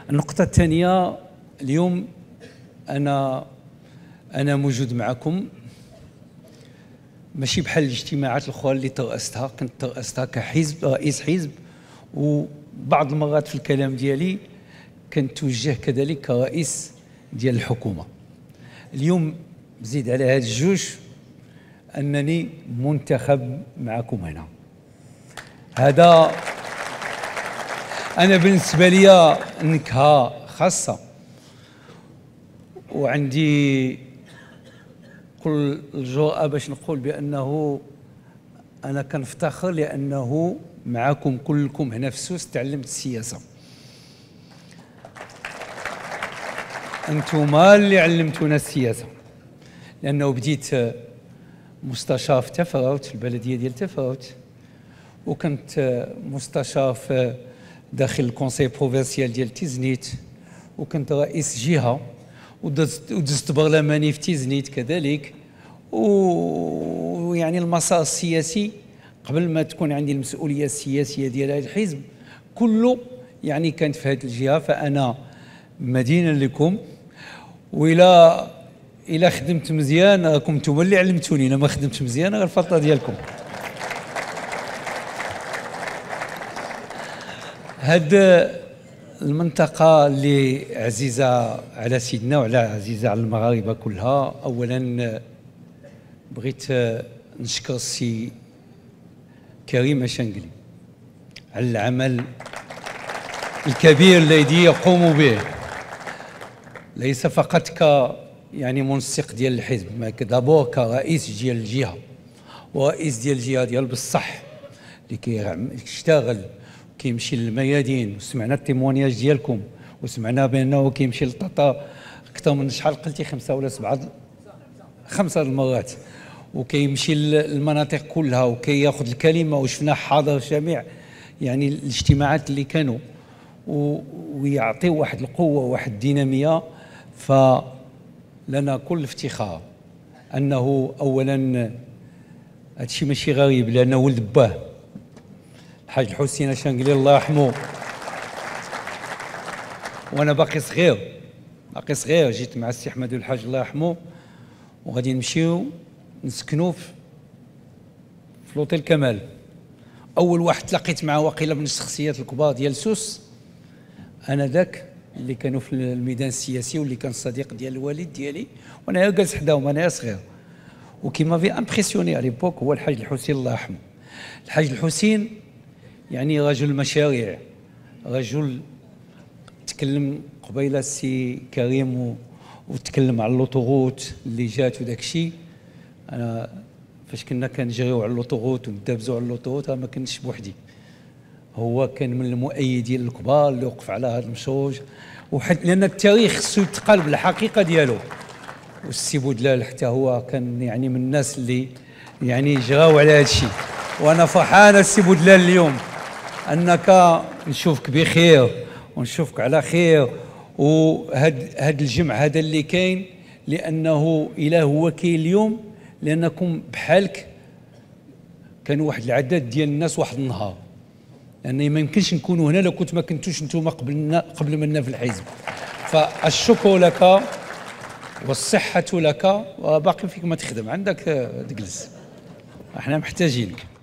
النقطة الثانية، اليوم أنا موجود معكم ماشي بحال الاجتماعات الأخرى اللي ترأستها، كنت ترأستها كحزب، رئيس حزب، وبعض المرات في الكلام ديالي كنتوجه كذلك كرئيس ديال الحكومة. اليوم زيد على هاد الجوج أنني منتخب معكم هنا. هذا أنا بالنسبة لي نكهة خاصة، وعندي كل الجرأة باش نقول بأنه أنا كنفتخر لأنه معكم كلكم هنا في سوس تعلمت السياسة. أنتما اللي علمتونا السياسة، لأنه بديت مستشار في تفاوت في البلدية ديال تفاوت، وكنت مستشار في داخل الكونسي بروفينسيال ديال تيزنيت، وكنت رئيس جهة، ودزت برلماني في تيزنيت كذلك. ويعني المسار السياسي قبل ما تكون عندي المسؤولية السياسية ديال هذا الحزب كله يعني كانت في هذه الجهة. فأنا مدينة لكم، إلا خدمت مزيان راكم نتوما اللي علمتوني، انا ما خدمتش مزيان غير الفلطه ديالكم. هاد المنطقة اللي عزيزة على سيدنا وعلى عزيزة على المغاربة كلها، أولا بغيت نشكر السي كريم أشنقلي على العمل الكبير الذي يقوم به، ليس فقط يعني منسق ديال الحزب، ما دابور كرئيس ديال الجهة ورئيس ديال الجهة ديال بصح اللي كيشتغل كيمشي للميادين. وسمعنا التيمونياج ديالكم، وسمعنا بانه كيمشي للطاطا اكثر من شحال قلتي 5 ولا 7 5 المرات، وكيمشي للمناطق كلها وكياخذ الكلمه، وشفنا حاضر جميع يعني الاجتماعات اللي كانوا، ويعطي واحد القوه وواحد الديناميه. فلنا كل افتخار انه اولا هادشي ماشي غريب، لانه ولد باه الحاج الحسين أشنقلي الله يرحمه، وانا باقي صغير جيت مع السي احمد الحاج الله يرحمه، وغادي نمشيو نسكنوا في لوطيل كمال. اول واحد تلاقيت معه واقيلا من الشخصيات الكبار ديال سوس انا ذاك اللي كانوا في الميدان السياسي، واللي كان صديق ديال الوالد ديالي، وانا جالس حداهم انا صغير. وكيما في امبرسيوني على ليبوك هو الحاج الحسين الله يرحمه. الحاج الحسين يعني رجل مشاريع، رجل تكلم قبيله السي كريم وتكلم على اللوطوغوت اللي جات وداك الشيء. انا فاش كنا كنجريو على اللوطوغوت وندابزو على اللوطوغوت ما كنتش بوحدي، هو كان من المؤيدين الكبار اللي وقف على هذا المشروج، لان التاريخ خصو يتقال بالحقيقه ديالو. والسي بودلال حتى هو كان يعني من الناس اللي يعني جراو على هذا الشيء. وانا فرحان السي بودلال اليوم انك نشوفك بخير ونشوفك على خير، وهذا الجمع هذا اللي كاين، لانه الا هو كاين اليوم لانكم بحالك كانوا واحد العدد ديال الناس واحد النهار، لان ما يمكنش نكونوا هنا لو كنت ما كنتوش نتوما قبل منا في الحزب. فالشكر لك والصحة لك، وباقي فيك ما تخدم، عندك تجلس، احنا محتاجينك.